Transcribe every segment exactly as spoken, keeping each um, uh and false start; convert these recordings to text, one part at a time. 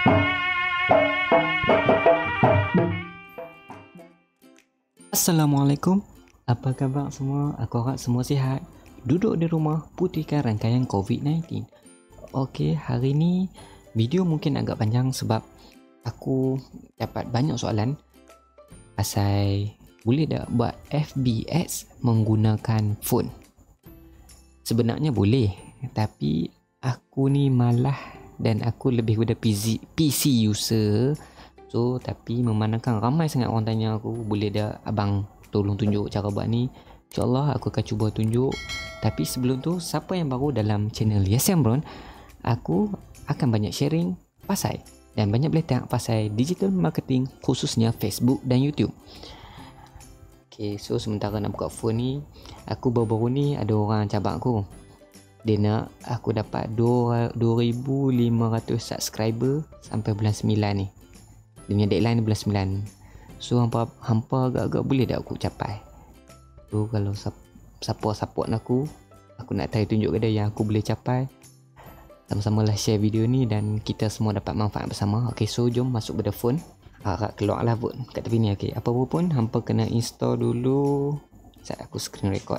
Assalamualaikum. Apa khabar semua? Aku harap semua sihat. Duduk di rumah putihkan rangkaian covid sembilan belas. Okey, hari ni video mungkin agak panjang sebab aku dapat banyak soalan pasal boleh tak buat F B Ads menggunakan phone. Sebenarnya boleh, tapi aku ni malah dan aku lebih kepada P C, P C user. So, tapi memandangkan ramai sangat orang tanya aku, boleh dah abang tolong tunjuk cara buat ni. InsyaAllah aku akan cuba tunjuk. Tapi sebelum tu, siapa yang baru dalam channel Yes Amron, aku akan banyak sharing pasal dan banyak belajar pasal digital marketing, khususnya Facebook dan YouTube. Okay, so sementara nak buka phone ni, aku baru-baru ni ada orang cabak aku. Dia nak aku dapat dua ribu lima ratus subscriber sampai bulan sembilan ni. Dia punya deadline bulan sembilan. So hampa, hampa agak-agak boleh tak aku capai. So kalau siapa support aku, aku nak try tunjuk ke dia yang aku boleh capai. Sama-sama lah share video ni dan kita semua dapat manfaat bersama. Okay, so jom masuk pada phone. Harap keluar lah pun kat tepi ni. Okay, apa pun hampa kena install dulu. Sekejap aku screen record.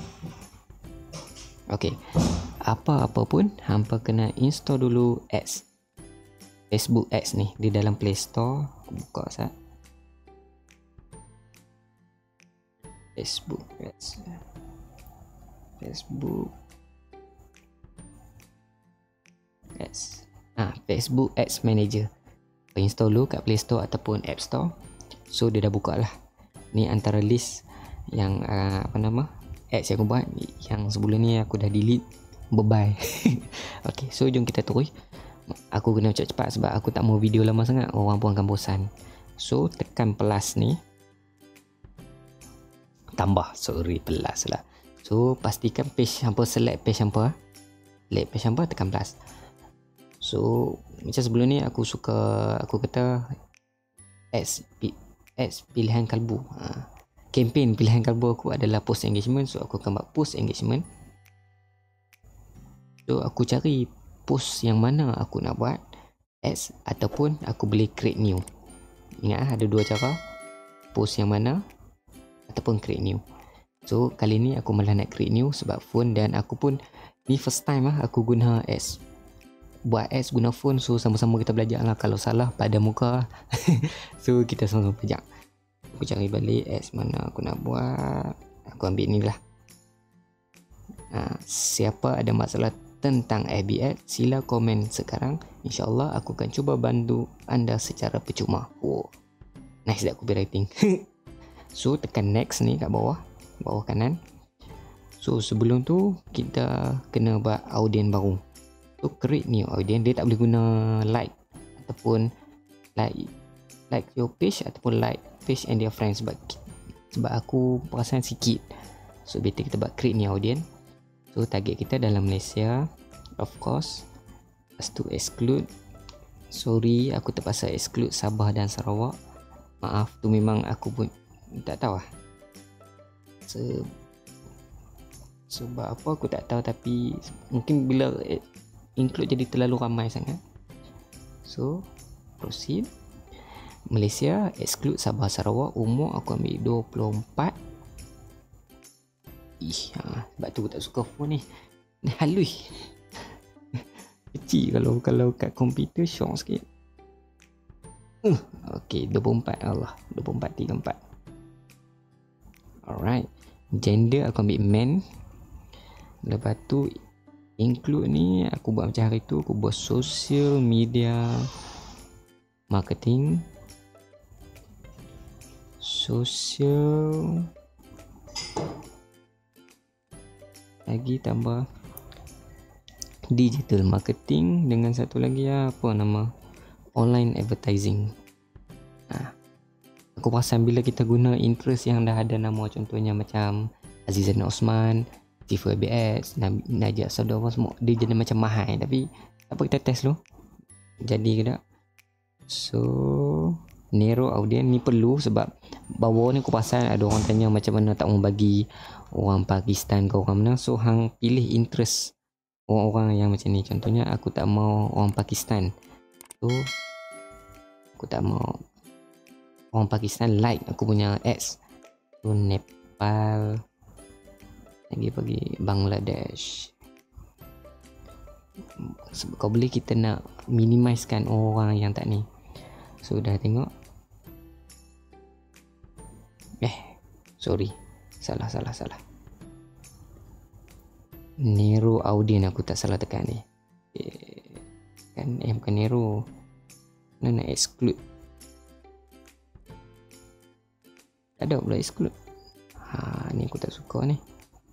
Okay, apa-apa pun hampa kena install dulu ads, Facebook Ads ni di dalam Play Store. Aku buka sat. Facebook Ads. Facebook Ads. Ah, Facebook Ads Manager. Install dulu kat Play Store ataupun App Store. So dia dah buka lah. Ni antara list yang uh, apa nama ads yang aku buat. Yang sebelum ni aku dah delete. Bye-bye. Okay, so jom kita terus. Aku kena cepat-cepat sebab aku tak mau video lama sangat, orang pun akan bosan. So tekan plus ni. Tambah, sorry, plus lah. So pastikan page hampa, select page hampa. Select page hampa, tekan plus. So macam sebelum ni aku suka, aku kata ads, ads pilihan kalbu. ha. Campaign pilihan kalbu aku adalah post engagement. So aku akan buat post engagement. So aku cari post yang mana aku nak buat ads ataupun aku boleh create new. Ingat ada dua cara, post yang mana ataupun create new. So kali ni aku malah nak create new sebab phone, dan aku pun ni first time lah aku guna ads, buat ads guna phone. So sama-sama kita belajar lah, kalau salah pada muka. So kita sama-sama belajar. Aku cari balik ads mana aku nak buat. Aku ambil ni lah. ha, Siapa ada masalah tentang F B Ads, sila komen sekarang. InsyaAllah aku akan cuba bantu anda secara percuma. Wow, nice dah copywriting. So tekan next ni kat bawah, bawah kanan. So sebelum tu kita kena buat audien baru. So create new audien. Dia tak boleh guna like ataupun like like your page ataupun like page and their friends, sebab sebab aku perasan sikit. So better kita buat create new audien. So target kita dalam Malaysia, of course. Lepas tu exclude. Sorry, aku terpaksa exclude Sabah dan Sarawak. Maaf, tu memang aku pun tak tahu lah. Se Sebab apa aku tak tahu, tapi mungkin bila include jadi terlalu ramai sangat. So proceed. Malaysia exclude Sabah Sarawak. Umur aku ambil dua puluh empat. Ih, ha, sebab tu aku tak suka phone ni. Ni halus. Kecil kalau kalau kat komputer syok sikit. Uh, Okey, dua puluh empat. Allah, dua puluh empat, tiga puluh empat. Alright. Gender aku ambil men. Lepas tu include ni aku buat macam hari tu, aku buat social media marketing. Social lagi tambah digital marketing dengan satu lagi apa nama, online advertising. ha. Aku perasan bila kita guna interest yang dah ada nama, contohnya macam Azizan Osman, Tifu B S, Najat Saudara, semua dia jadi macam mahal. Tapi apa, kita test dulu jadi ke tak. So narrow audience ni perlu sebab bawah ni aku perasan ada orang tanya macam mana tak mau bagi orang Pakistan ke orang mana. So hang pilih interest orang-orang yang macam ni. Contohnya aku tak mau orang Pakistan. So Aku tak mau orang Pakistan like aku punya ads. So Nepal, lagi bagi Bangladesh. Kau boleh kita nak minimizekan orang yang tak ni. So dah tengok. Eh, sorry. Salah, salah, salah. Nero Audin aku tak salah tekan ni. Eh, kan eh bukan Nero. Mana nak exclude. Tak ada pula exclude. Ha, ni aku tak suka ni.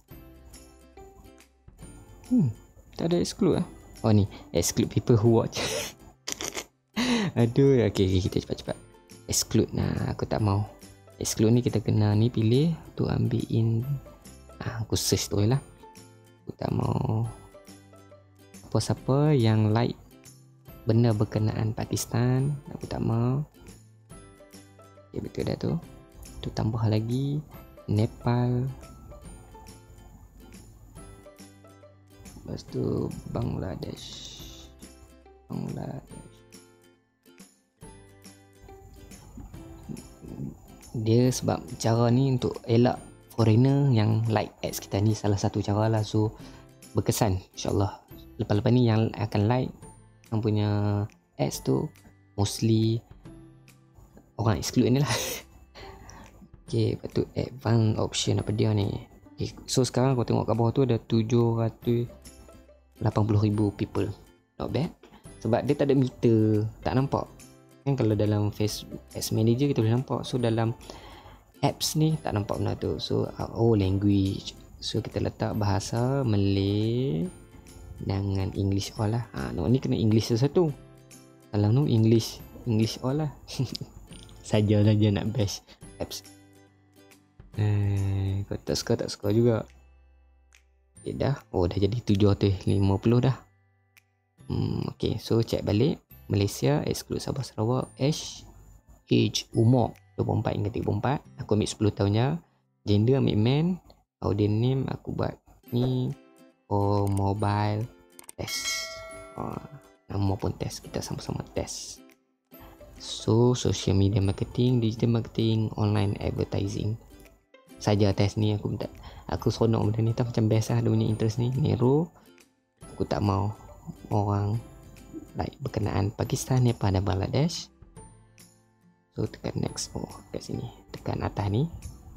Hmm, tak ada exclude ah. Oh ni, exclude people who watch. Aduh, okey okay, kita cepat-cepat. Exclude nah, aku tak mau. Exclude ni kita kena ni pilih tu ambil in. Ah, aku search tu lah. Aku tak mau apa siapa yang like benda berkenaan Pakistan, aku tak mau. Okay, betul dah tu. Tu tambah lagi Nepal. Lepas tu Bangladesh. Bangladesh. Dia sebab cara ni untuk elak foreigner yang like ads kita ni, salah satu cara lah. So berkesan insyaAllah. Lepas-lepas ni yang akan like yang punya ads tu mostly orang exclude ni lah. Okay, lepas tu advanced option apa dia ni. Okay, so sekarang kau tengok kat bawah tu ada tujuh ratus lapan puluh ribu people. Not bad. Sebab dia tak ada meter, tak nampak. Kan kalau dalam Facebook Ads Manager kita boleh nampak. So dalam apps ni tak nampak benda tu. So oh language. So kita letak bahasa Malay dengan English all lah. Ha, no, ni kena English satu. Kalau no English, English all lah. Saja-saja nak bash apps. Eh, kau tak suka tak suka juga. Okay, dah. Oh dah jadi tujuh ratus lima puluh dah. Hmm, okay, so check balik. Malaysia exclude Sabah Sarawak. Age, age umur dua puluh empat hingga tiga puluh empat. Aku ambil sepuluh tahunnya. Gender ambil man. Audience name aku buat ni. Oh mobile test. Oh, nama pun test. Kita sama-sama test. So social media marketing, digital marketing, online advertising. Saja test ni aku minta. Aku seronok benda ni tak macam biasa ada punya interest ni. Nero. Aku tak mau orang like berkenaan Pakistan, Nepal dan Bangladesh. So tekan next. Oh kat sini. Tekan atas ni.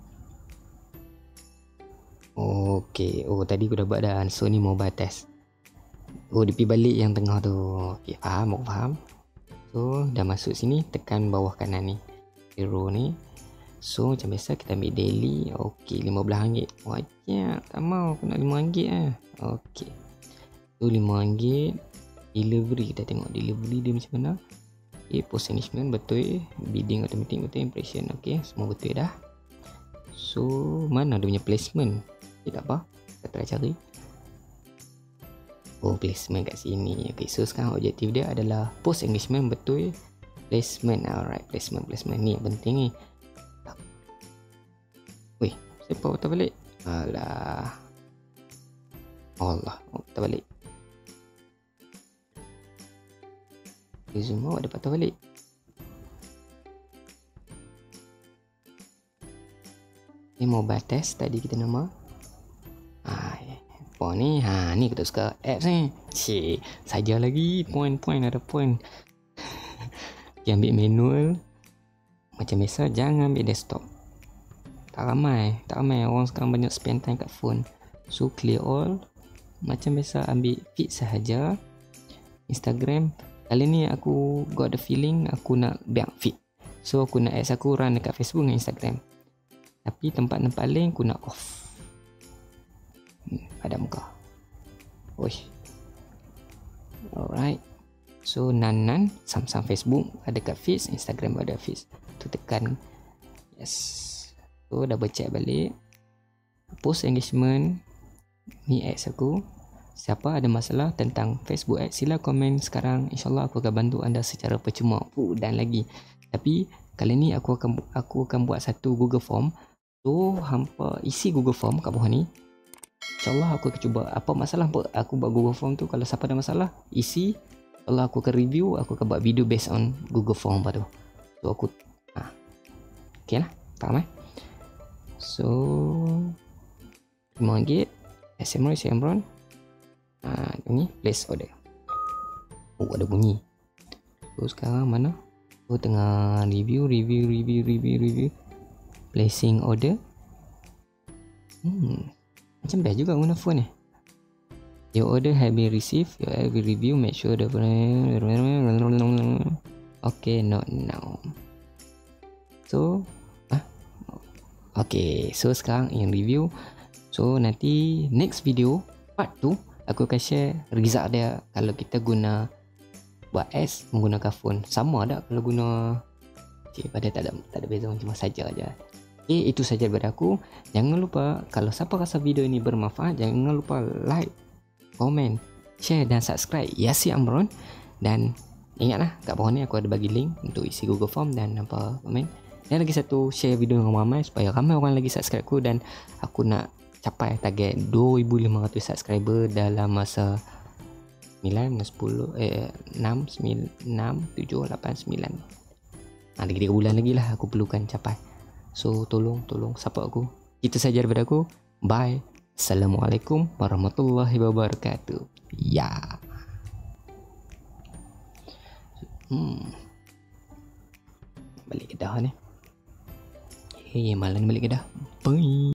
Okay. Oh tadi aku dah buat dah. So ni mobile test. Oh dia pergi balik yang tengah tu. Okay faham. Aku faham. So dah masuk sini. Tekan bawah kanan ni. Hero ni. So macam biasa kita ambil daily. Okay lima belas ringgit. Wajib. Tak mau. Aku nak lima ringgit lah. Okay. So lima ringgit. Delivery, kita tengok delivery dia macam mana. Okay, post engagement betul. Bidding automatic betul. Impression okay, semua betul dah. So mana dia punya placement? Okay, tak apa, kita try cari. Oh placement kat sini. Okay, so sekarang objektif dia adalah post engagement betul. Placement, alright, placement placement ni yang penting ni. Weh, siapa patah balik? Alah, Allah, oh, patah balik. Zoom awak ada patah balik. Ni mobile test tadi kita nama. Ha, apa ni? Ha, ni kita suka apps ni. Cik, saja lagi point-point ada point. Okay, ambil manual. Macam biasa jangan ambil desktop. Tak ramai, tak ramai orang sekarang banyak spend time kat phone. So clear all. Macam biasa ambil feed sahaja. Instagram. Kali ni aku got the feeling aku nak biar feed. So aku nak ads aku run dekat Facebook dan Instagram. Tapi tempat-tempat lain aku nak off. Hmm, ada muka. Oish. Alright. So nan-nan sam-sam Facebook ada kat feeds, Instagram ada feeds. Tu tekan yes. So double check balik. Post engagement ni ads aku. Siapa ada masalah tentang Facebook Ads, sila komen sekarang. InsyaAllah aku akan bantu anda secara percuma. Uh, dan lagi. Tapi kali ni aku akan aku akan buat satu Google Form. So hampa isi Google Form kat bawah ni. InsyaAllah aku akan cuba. Apa masalah apa aku buat Google Form tu. Kalau siapa ada masalah, isi. InsyaAllah aku akan review. Aku akan buat video based on Google Form apa tu. So aku ah, okay lah, faham eh? So lima ringgit S M R S M R ah, ni place order. Oh ada bunyi. So sekarang mana? So tengah review review review review review placing order. Hmm, macam best juga guna phone ni. Your order have been received. Your order will review. Make sure the okay, not now. So, ah, okay. So sekarang yang review. So nanti next video part tu aku akan share result dia kalau kita guna buat S menggunakan phone. Sama tak kalau guna cik pada tak ada tak ada beza, cuma saja aja. Okay, itu saja daripada aku. Jangan lupa kalau siapa rasa video ini bermanfaat, jangan lupa like, komen, share dan subscribe Yasir Amron. Dan ingatlah kat bawah ni aku ada bagi link untuk isi Google Form dan apa komen. Dan lagi satu, share video dengan ramai supaya ramai orang lagi subscribe aku, dan aku nak capai target dua ribu lima ratus subscriber dalam masa sembilan, sepuluh, eh, enam, sembilan, enam, tujuh, lapan, sembilan. Ha, lagi tiga bulan lagi lah aku perlukan capai. So tolong, tolong support aku. Itu saja daripada aku. Bye. Assalamualaikum warahmatullahi wabarakatuh. Ya. Hmm. Balik Kedah ni. Eh, malam ni balik Kedah. Bye.